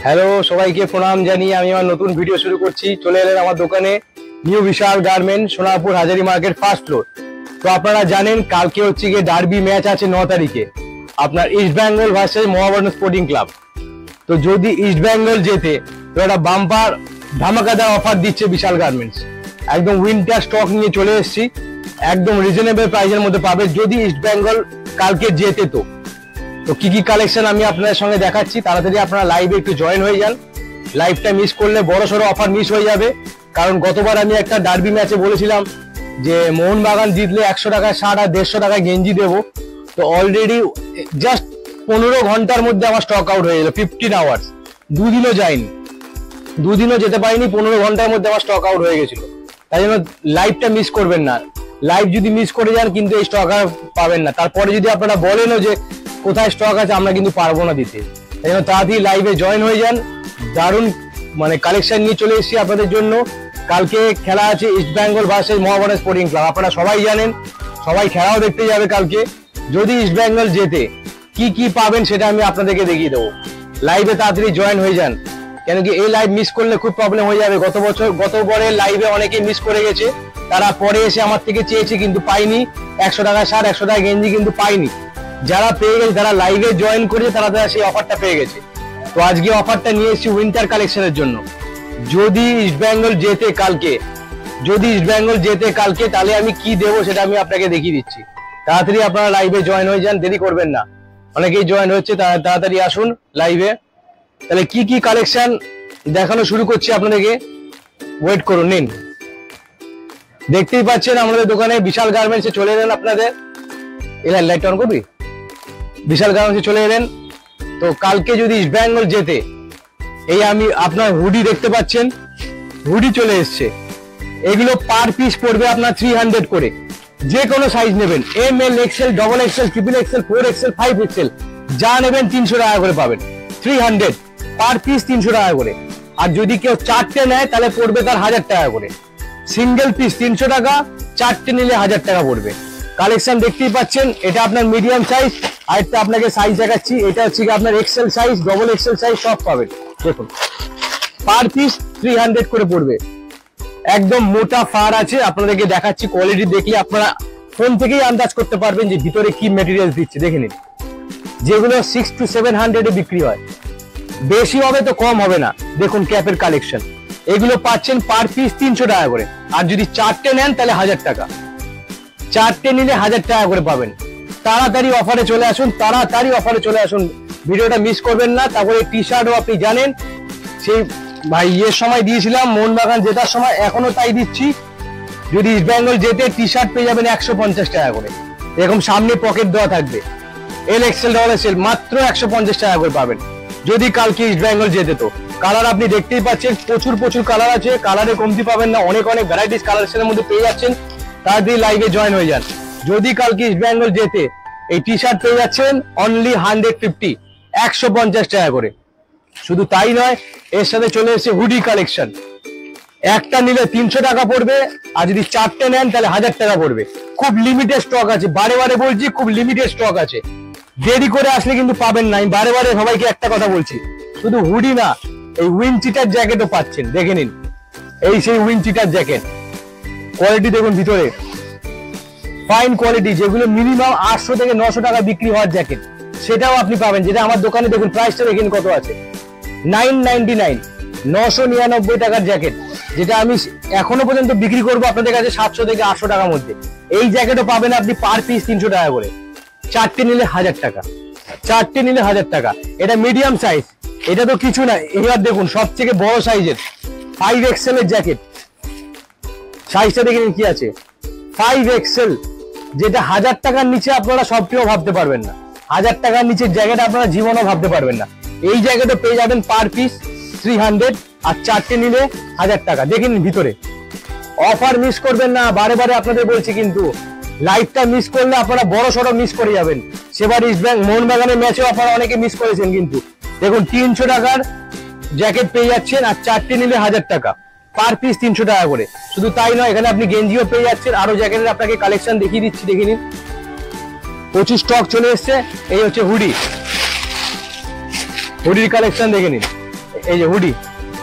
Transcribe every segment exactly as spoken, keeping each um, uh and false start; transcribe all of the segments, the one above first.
Hello সবাইকে প্রণাম জানিয়ে আমি আমার নতুন ভিডিও শুরু করছি। চলে এলেন আমার দোকানে new Bishal garment, Sonarpur Hazari market, first floor. তো আপনারা জানেন কালকে হচ্ছে গিয়ে ডার্বি ম্যাচ আছে ন তারিখে, আপনার East Bengal versus Mohammedan Sporting Club. তো যদি ইস্ট বেঙ্গল জেতে তো একটা বাম্পার ধামাকাদার অফার দিচ্ছে বিশাল গার্মেন্টস। একদম উইন্টার স্টক নিয়ে চলে এসেছি, একদম রিজনেবল প্রাইসের মধ্যে পাবে যদি ইস্ট বেঙ্গল কালকে জেতে। তো তো কি কি কালেকশন আমি আপনাদের সঙ্গে দেখাচ্ছি, তাড়াতাড়ি আপনারা লাইভে একটু জয়েন হয়ে যান। লাইভটা মিস করলে বড় সড়ো অফার মিস হয়ে যাবে, কারণ গতবার আমি একটা ডার্বি ম্যাচে বলেছিলাম যে মোহনবাগান জিতলে একশো টাকায় শার্ট আর দেড়শো টাকায় গেঞ্জি দেবো। তো অলরেডি জাস্ট পনেরো ঘন্টার মধ্যে আমার স্টক আউট হয়ে গেল, ফিফটিন আওয়ার্স, দুদিনও যায়নি, দুদিনও যেতে পারিনি, পনেরো ঘন্টার মধ্যে আমার স্টক আউট হয়ে গেছিল। তাই জন্য লাইভটা মিস করবেন না। লাইভ যদি মিস করে যান কিন্তু এই স্টক আর পাবেন না। তারপরে যদি আপনারা বলেনও যে কোথায় স্টক আছে, আমরা কিন্তু পারবো না দিতে। তাই জন্য তাড়াতাড়ি লাইভে জয়েন হয়ে যান। দারুণ মানে কালেকশন নিয়ে চলে এসেছি আপনাদের জন্য। কালকে খেলা আছে East Bengal versus Mohammedan Sporting Club, আপনারা সবাই জানেন, সবাই খেলাও দেখতে যাবে কালকে। যদি ইস্ট বেঙ্গল জেতে কি কি পাবেন সেটা আমি আপনাদেরকে দেখিয়ে দেবো। লাইভে তাড়াতাড়ি জয়েন হয়ে যান, কেন কি এই লাইভ মিস করলে খুব প্রবলেম হয়ে যাবে। গত বছর গতবারের লাইভে অনেকে মিস করে গেছে, তারা পরে এসে আমার থেকে চেয়েছে কিন্তু পাইনি, একশো টাকা শার্ট একশো টাকা গেঞ্জি কিন্তু পাইনি। যারা পেয়ে গেছে, যারা লাইভে জয়েন করেছে, তারা তারা সেই অফারটা পেয়ে গেছে। তো আজকে অফারটা নিয়ে এসেছি উইন্টার কালেকশনের জন্য। যদি ইস্ট বেঙ্গল জেতে কালকে, যদি ইস্ট বেঙ্গল জেতে কালকে তাহলে আমি কি দেবো সেটা আমি আপনাকে দেখিয়ে দিচ্ছি। তাড়াতাড়ি আপনারা লাইভে জয়েন হয়ে যান, দেরি করবেন না। অনেকেই জয়েন হচ্ছে, তাড়াতাড়ি আসুন লাইভে। তাহলে কি কি কালেকশন দেখানো শুরু করছি আপনাদেরকে, ওয়েট করুন। নিন, দেখতেই পাচ্ছেন আমাদের দোকানে বিশাল গার্মেন্টসে চলে এলেন আপনাদের। এলেন, লাইট অন করবি? বিশাল গার্মেন্টসে চলে এলেন। তো কালকে যদি ইস্ট বেঙ্গল জেতে, এই আমি আপনার হুডি দেখতে পাচ্ছেন, হুডি চলে এসছে। এগুলো পার পিস পড়বে আপনার থ্রি হান্ড্রেড করে। যে কোনো সাইজ নেবেন, M L XL, double XL, triple XL, four XL, five XL, যা নেবেন তিনশো টাকা করে পাবেন। থ্রি হান্ড্রেড পার পিস, তিনশো টাকা করে। আর যদি কেউ চারটে নেয় তাহলে পড়বে তার হাজার টাকা করে। সিঙ্গেল পিস তিনশো টাকা, চারটে নিলে হাজার টাকা পড়বে। কালেকশন দেখতেই পাচ্ছেন, এটা আপনার মিডিয়াম সাইজ। আরেকটা আপনাকে সাইজ দেখাচ্ছি, এটা হচ্ছে আপনার XL size, double XL size, সব পাবেন। দেখুন, পার পিস থ্রি হান্ড্রেড করে পড়বে। একদম মোটা ফার আছে, আপনাদেরকে দেখাচ্ছি। কোয়ালিটি দেখলে আপনারা ফোন থেকেই আন্দাজ করতে পারবেন যে ভিতরে কি মেটেরিয়াল দিচ্ছে। দেখে নিন, যেগুলো সিক্স টু সেভেন হান্ড্রেডে বিক্রি হয়, বেশি হবে তো কম হবে না। দেখুন ক্যাপের কালেকশন, এগুলো পাচ্ছেন পার পিস তিনশো টাকা করে। আর যদি চারটে নেন তাহলে হাজার টাকা, চারটে নিলে হাজার টাকা করে পাবেন। তাড়াতাড়ি অফারে চলে আসুন, তাড়াতাড়ি অফারে চলে আসুন, ভিডিওটা মিস করবেন না। তারপরে টি শার্টও আপনি জানেন, সেই ভাই ইয়ের সময় দিয়েছিলাম মোহনবাগান জেতার সময়, এখনো তাই দিচ্ছি। যদি ইস্ট বেঙ্গল জেতে টি শার্ট পেয়ে যাবেন একশো পঞ্চাশ টাকা করে। এরকম সামনে পকেট দেওয়া থাকবে, এল এক্সেল, ডবল এক্সেল, মাত্র একশো পঞ্চাশ টাকা করে পাবেন যদি কালকে ইস্ট বেঙ্গল জেতে। তো কালার আপনি দেখতেই পাচ্ছেন, প্রচুর প্রচুর কালার আছে, কালারে কমতি পাবেন না, অনেক অনেক ভ্যারাইটিস কালারের মধ্যে পেয়ে যাচ্ছেন। তাড়াতাড়ি লাইভে জয়েন হয়ে যান। যদি কালকে ইস্ট বেঙ্গল জেতে এই টি শার্ট পেয়ে যাচ্ছেন অনলি হান্ড্রেড ফিফটি, একশো পঞ্চাশ টাকা করে। শুধু তাই নয়, এর সাথে চলে এসেছে হুডি কালেকশন। একটা নিলে তিনশো টাকা পড়বে, আর যদি চারটে নেন তাহলে হাজার টাকা পড়বে। খুব লিমিটেড স্টক আছে, বারে বারে বলছি, খুব লিমিটেড স্টক আছে। দেরি করে আসলে কিন্তু পাবেন না। আমি বারে বারে সবাইকে একটা কথা বলছি, শুধু হুডি না, এই উইন চিটার জ্যাকেটও পাচ্ছেন। দেখে নিন, এই সেই উইন চিটার জ্যাকেট। কোয়ালিটি দেখুন ভিতরে, ফাইন কোয়ালিটি, যেগুলো মিনিমাম আটশো থেকে নশো টাকা বিক্রি হওয়ার জ্যাকেট, সেটাও আপনি পাবেন। যেটা আমার দোকানে দেখুন প্রাইসটা দেখেন কত আছে, নাইন নাইনটি নাইন, নশো নিরানব্বই টাকার জ্যাকেট, যেটা আমি এখনো পর্যন্ত বিক্রি করবো আপনাদের কাছে সাতশো থেকে আটশো টাকার মধ্যে। এই জ্যাকেটও পাবেন আপনি পার পিস তিনশো টাকা করে। চারটে নিলে হাজার টাকা, চারটে নিলে হাজার টাকা। এটা মিডিয়াম সাইজ, এটা তো কিছু না। এবার দেখুন সব থেকে বড় সাইজের ফাইভ এক্সেল এর জ্যাকেট, সাইজটা দেখে কি আছে, ফাইভ এক্সেল, যেটা হাজার টাকার নিচে আপনারা সবটিও ভাবতে পারবেন না। হাজার টাকার নিচে জ্যাকেট আপনারা জীবনও ভাবতে পারবেন না। এই জ্যাকেটও পেয়ে যাবেন পার পিস থ্রি হান্ড্রেড, আর চারটে নিলে হাজার টাকা। দেখেন ভিতরে, অফার মিস করবেন না, বারে বারে আপনাদের বলছি। কিন্তু লাইভটা মিস করলে আপনারা বড় সড়ো মিস করে যাবেন। সেবার ইস্ট বেঙ্গল মোহনবাগানের ম্যাচে অফার অনেকে মিস করেছেন, কিন্তু দেখুন তিনশো টাকার জ্যাকেট পেয়ে যাচ্ছেন, আর চারটে নিলে হাজার টাকা, পার পিস তিনশো টাকা করে। শুধু তাই নয়, এখানে আপনি গেঞ্জিও পেয়ে যাচ্ছেন। আরো জ্যাকেটের আপনাকে কালেকশন দেখিয়ে দিচ্ছি, দেখে নিন। প্রচুর স্টক চলে এসছে। এই হচ্ছে হুডি, হুডির কালেকশন দেখে নিন। এই যে হুডি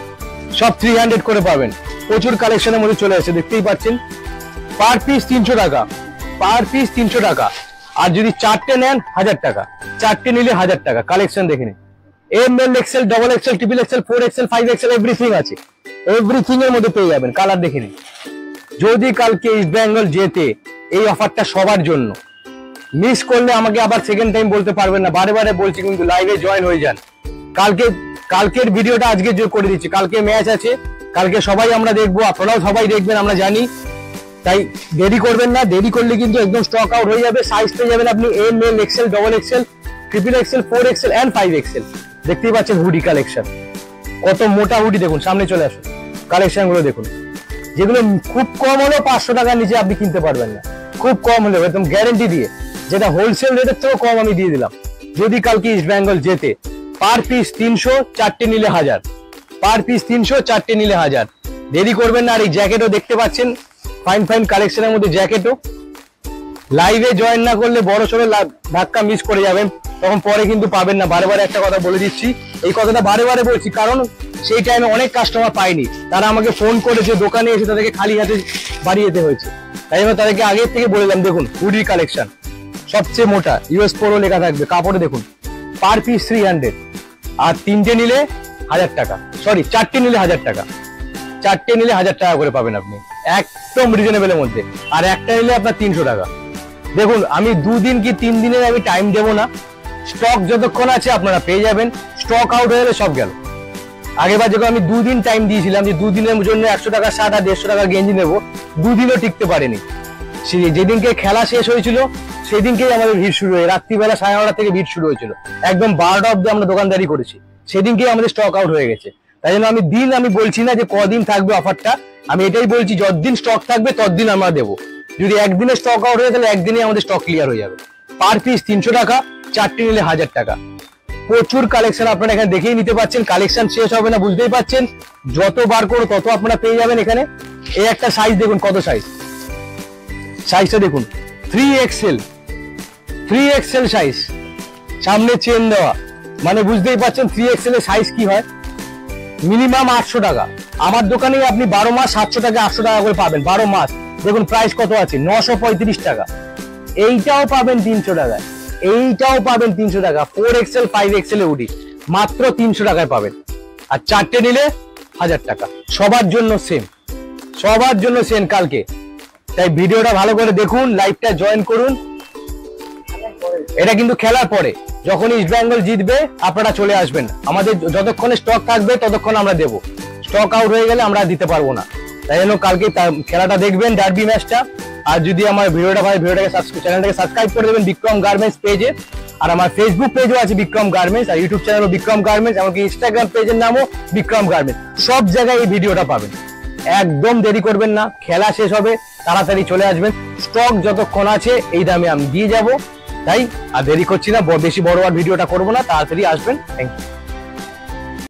সব থ্রি হান্ড্রেড করে পাবেন, প্রচুর কালেকশনের মধ্যে চলে আসছে, দেখতেই পাচ্ছেন। পার পিস তিনশো টাকা, পার পিস তিনশো টাকা। আর যদি চারটে নেন হাজার টাকা, চারটে নিলে হাজার টাকা। কালেকশন দেখে নিন, M L XL, double XL, triple XL, four XL, five XL, everything আছে, এভরিথিং এর মধ্যে পেয়ে যাবেন। কালার দেখে নিন। যদি কালকে ইস্ট বেঙ্গল জেতে, এই অফারটা সবার জন্য, মিস করলে আমাকে আবার সেকেন্ড টাইম বলতে পারবেন না, বারে বারে বলছি, কিন্তু লাইভে জয়েন হয়ে যান। কালকে কালকের ভিডিওটা আজকে করে দিচ্ছি, কালকে ম্যাচ আছে, কালকে সবাই আমরা দেখবো, আপনারাও সবাই দেখবেন, আমরা জানি। তাই দেরি করবেন না, দেরি করলে কিন্তু একদম স্টক আউট হয়ে যাবে। সাইজ পেয়ে যাবেন আপনি M L XL, double XL, triple XL, four XL and five XL. দেখতেই পাচ্ছেন হুডি কালেকশন, কত মোটা হুডি দেখুন। সামনে চলে আসুন, কালেকশন গুলো দেখুন, যেগুলো খুব কম হলেও পাঁচশো টাকার নিচে আপনি কিনতে পারবেন না, খুব কম হলেও, একদম গ্যারেন্টি দিয়ে, যেটা হোলসেল রেটের থেকেও কম আমি দিয়ে দিলাম। যদি কালকে ইস্ট বেঙ্গল জেতে, পার পিস তিনশো, চারটে নিলে হাজার, পার পিস তিনশো, চারটে নিলে হাজার। দেরি করবেন না। আর এই জ্যাকেটও দেখতে পাচ্ছেন, ফাইন ফাইন কালেকশনের মধ্যে জ্যাকেটও। লাইভে জয়েন না করলে বড় সড়ো ধাক্কা মিস করে যাবেন, তখন পরে কিন্তু পাবেন না। বারে বারে একটা কথা বলে দিচ্ছি, এই কথাটা বারে বারে বলছি, কারণ সেই টাইমে অনেক কাস্টমার পাইনি, তারা আমাকে ফোন করেছে, দোকানে এসে তাদেরকে খালি হাতে বাড়ি যেতে হয়েছে। তাই জন্য তাদেরকে আগে থেকে বললাম, দেখুন হুডি কালেকশন সবচেয়ে মোটা, ইউএস পোলো লেখা থাকবে, কাপড়ে দেখুন, পার পিস থ্রি হান্ড্রেড। আর তিনটে নিলে হাজার টাকা, সরি চারটে নিলে হাজার টাকা, চারটে নিলে হাজার টাকা করে পাবেন আপনি, একদম রিজনেবলের মধ্যে। আর একটা নিলে আপনার তিনশো টাকা। দেখুন আমি দুদিন কি তিন দিনের আমি টাইম দেবো না, স্টক যতক্ষণ আছে আপনারা পেয়ে যাবেন, স্টক আউট হয়ে গেলে সব গেল। আগেবার যখন আমি দুদিন টাইম দিয়েছিলাম যে দুদিনের জন্য একশো টাকা শার্ট আর দেড়শো টাকা গেঞ্জি নেবো, দুদিনও টিকতে পারেনি। যেদিনকে খেলা শেষ হয়েছিল সেদিনকেই আমাদের ভিড় শুরু হয়ে, রাত্রিবেলা সাড়ে নটা থেকে ভিড় শুরু হয়েছিল, একদম বারোটা অব্দি আমরা দোকানদারি করেছি, সেদিনকেই আমাদের স্টক আউট হয়ে গেছে। তাই জন্য আমি দিন আমি বলছি না যে কদিন থাকবে অফারটা, আমি এটাই বলছি যতদিন স্টক থাকবে ততদিন আমরা দেবো। যদি একদিনে স্টক আউট হয়ে তাহলে একদিনে আমাদের স্টক ক্লিয়ার হয়ে যাবে। পার পিস তিনশো টাকা, চারটে নিলে হাজার টাকা। প্রচুর কালেকশন আপনারা এখানে দেখেই নিতে পাচ্ছেন, কালেকশন শেষ হবে না, বুঝতেই পাচ্ছেন। যত বার করো তত আপনারা পেয়ে যাবেন এখানে। এই একটা সাইজ দেখুন, কত সাইজ, সাইজটা দেখুন, three XL, three XL size, সামনে চেন দেওয়া, মানে বুঝতেই পাচ্ছেন থ্রি এক্সেল এর সাইজ কি হয়। মিনিমাম আটশো টাকা, আমার দোকানে আপনি বারো মাস সাতশো টাকা আটশো টাকা করে পাবেন, বারো মাস। দেখুন প্রাইস কত আছে, নশো পঁয়ত্রিশ টাকা। এইটাও পাবেন তিনশো টাকায়, এইটাও পাবেন তিনশো টাকা, four XL five XL hoodie মাত্র তিনশো টাকায় পাবেন। আর চারটে নিলে হাজার টাকা। সবার জন্য সেম, সবার জন্য সেম কালকে। তাই ভিডিওটা ভালো করে দেখুন, লাইভটা জয়েন করুন। এটা কিন্তু খেলার পরে, যখন ইস্ট বেঙ্গল জিতবে আপনারা চলে আসবেন, আমাদের যতক্ষণে স্টক থাকবে ততক্ষণ আমরা দেবো, স্টক আউট হয়ে গেলে আমরা দিতে পারবো না। তাই জন্য কালকে খেলাটা দেখবেন, ডার্বি ম্যাচটা। আর যদি আমার ভিডিওটা ভাই, ভিডিওটাকে চ্যানেলটাকে সাবস্ক্রাইব করে দেবেন বিক্রম গার্মেন্টস পেজে। আর আমার ফেসবুক পেজও আছে বিক্রম গার্মেন্টস, আর ইউটিউব চ্যানেলও বিক্রম গার্মেন্টস, এমনকি ইনস্টাগ্রাম পেজের নামও বিক্রম গার্মেন্টস। সব জায়গায় এই ভিডিওটা পাবেন, একদম দেরি করবেন না। খেলা শেষ হবে, তাড়াতাড়ি চলে আসবেন, স্টক যতক্ষণ আছে এই দামে আমি দিয়ে যাবো। তাই আর দেরি করছি না, বেশি বড় আর ভিডিওটা করবো না, তাড়াতাড়ি আসবেন। Thank you.